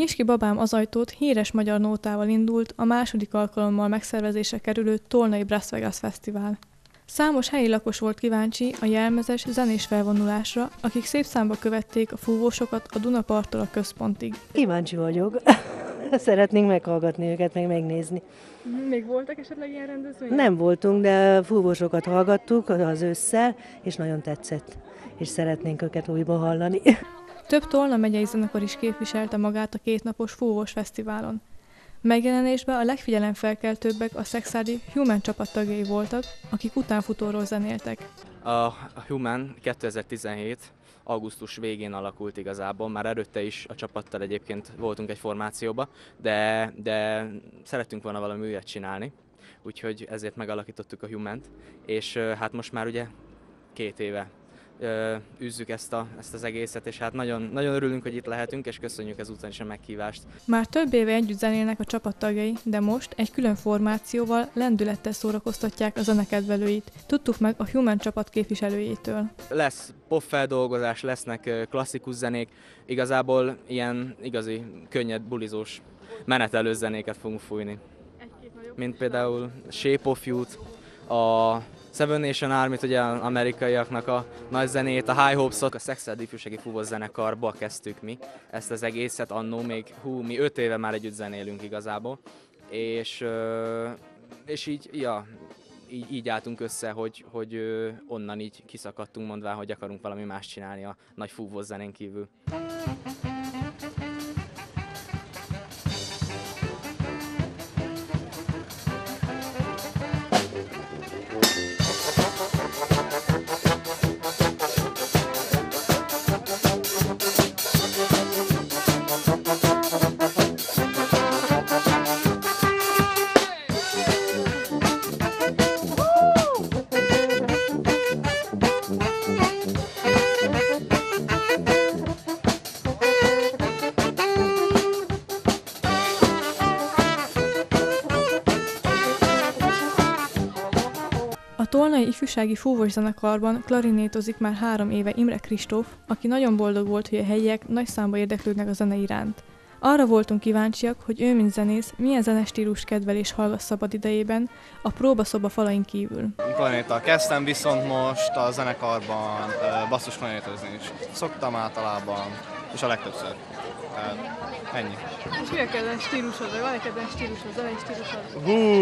Nyisd ki babám az ajtót híres magyar nótával indult a második alkalommal megszervezésre kerülő Tolnai Brass Vegas Fesztivál. Számos helyi lakos volt kíváncsi a jelmezes, zenés felvonulásra, akik szép számba követték a fúvósokat a Dunaparttól a központig. Kíváncsi vagyok. Szeretnénk meghallgatni őket, meg megnézni. Még voltak esetleg ilyen rendezvények? Nem voltunk, de fúvósokat hallgattuk az ősszel, és nagyon tetszett. És szeretnénk őket újból hallani. Több Tolna megyei zenekar is képviselte magát a kétnapos fúvós fesztiválon. Megjelenésben a legfigyelemfelkeltőbbek a Sexárdi Human csapattagjai voltak, akik utánfutóról zenéltek. A Human 2017. augusztus végén alakult igazából, már előtte is a csapattal egyébként voltunk egy formációba, de szerettünk volna valami újat csinálni, úgyhogy ezért megalakítottuk a Humant, és hát most már ugye 2 éve űzzük ezt az egészet, és hát nagyon, nagyon örülünk, hogy itt lehetünk, és köszönjük ezúttal is a meghívást. Már több éve együtt zenélnek a csapattagjai, de most egy külön formációval lendülettel szórakoztatják a zenekedvelőit. Tudtuk meg a Human csapat képviselőjétől. Lesz popfeldolgozás, lesznek klasszikus zenék, igazából ilyen igazi, könnyed, bulizós, menetelő zenéket fogunk fújni. Mint például Shape of You-t, a Seven Nation Army-t, ugye az amerikaiaknak a nagy zenét, a High Hopes-ot, a Sexárdi ifjúsági fúvós zenekarba kezdtük mi ezt az egészet, annó még mi 5 éve már együtt zenélünk igazából, és így álltunk össze, hogy onnan így kiszakadtunk, mondván, hogy akarunk valami más csinálni a nagy fúvós zenén kívül. A Tolnai ifjúsági fúvós zenekarban klarinétozik már 3 éve Imre Kristóf, aki nagyon boldog volt, hogy a helyiek nagy számba érdeklődnek a zene iránt. Arra voltunk kíváncsiak, hogy ő, mint zenész, milyen zenestílus kedvel és hallgat szabad idejében a próbaszoba falain kívül. Klarinéttal kezdtem, viszont most a zenekarban basszus klarinétozni is szoktam általában, és a legtöbbször. Ennyi. És mi a kedvenc stílusod, vagy van egy kedvenc stílusod, zenei stílusod?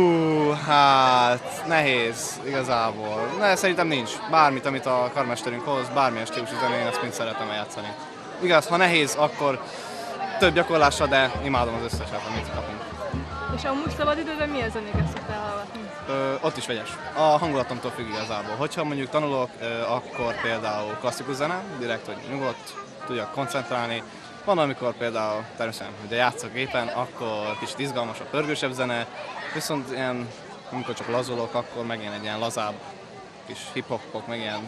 Hát nehéz igazából. Szerintem nincs. Bármit, amit a karmesterünk hoz, bármilyen stílusú zenén, azt mind szeretem eljátszani. Igaz, ha nehéz, akkor több gyakorlásra, de imádom az összeset, amit kapunk. És amúgy szabad időben milyen zenéket szoktál hallgatni? Ott is vegyes. A hangulatomtól függ igazából. Hogyha mondjuk tanulok, akkor például klasszikus zene, direkt, hogy nyugodt, tudjak koncentrálni. Van, amikor például természetesen, hogy játszok gépen, akkor kicsit izgalmasabb, pörgősebb zene, viszont ilyen, amikor csak lazulok, akkor meg egy ilyen lazább kis hip-hopok, meg ilyen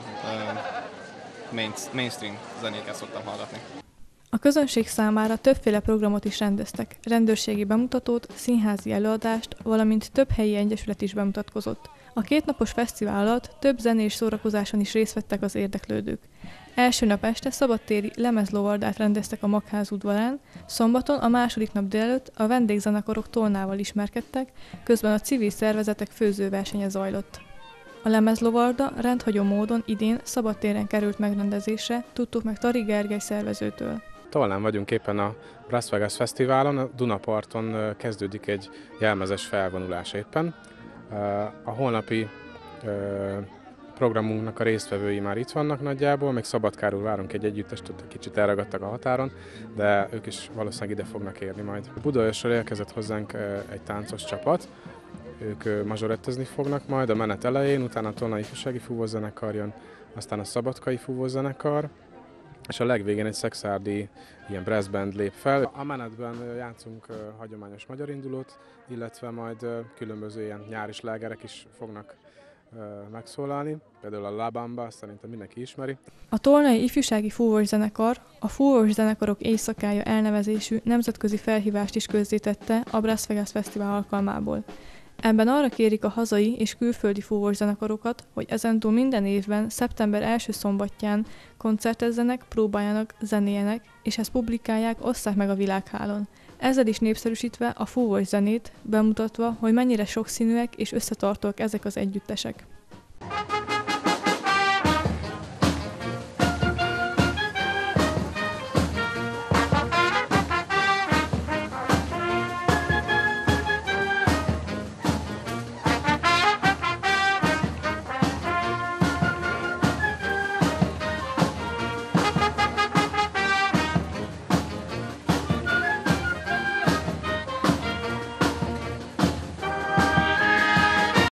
mainstream zenéket szoktam hallgatni. A közönség számára többféle programot is rendeztek, rendőrségi bemutatót, színházi előadást, valamint több helyi egyesület is bemutatkozott. A 2 napos fesztivál alatt több zenés szórakozáson is részt vettek az érdeklődők. Első nap este szabadtéri lemezlovardát rendeztek a Magház udvarán, szombaton a második nap délelőtt a vendégzenekarok Tolnával ismerkedtek, közben a civil szervezetek főzőversenye zajlott. A lemezlovarda rendhagyó módon idén szabadtéren került megrendezésre, tudtuk meg Tari Gergely szervezőtől. Tolnán vagyunk éppen a Brass Vegas Fesztiválon, a Dunaparton kezdődik egy jelmezes felvonulás éppen. A holnapi programunknak a résztvevői már itt vannak nagyjából, még Szabadkárul várunk egy együttest, ott kicsit elragadtak a határon, de ők is valószínűleg ide fognak érni majd. Budaörsről érkezett hozzánk egy táncos csapat, ők mazsorettezni fognak majd a menet elején, utána a Tolnai ifjúsági fúvózenekar jön, aztán a Szabadkai fúvózenekar, és a legvégén egy sexárdi ilyen brass band lép fel. A menetben játszunk hagyományos magyar indulót, illetve majd különböző ilyen nyári slágerek is fognak megszólalni, például a La Bamba, szerintem mindenki ismeri. A Tolnai ifjúsági fúvós zenekar a Fúvós Zenekarok Éjszakája elnevezésű nemzetközi felhívást is közzétette a Brass Vegas Fesztivál alkalmából. Ebben arra kérik a hazai és külföldi fúvószenekarokat, hogy ezentúl minden évben szeptember első szombatján koncertezzenek, próbáljanak, zenéljenek, és ezt publikálják, osszák meg a világhálón. Ezzel is népszerűsítve a fúvós zenét, bemutatva, hogy mennyire sokszínűek és összetartóak ezek az együttesek.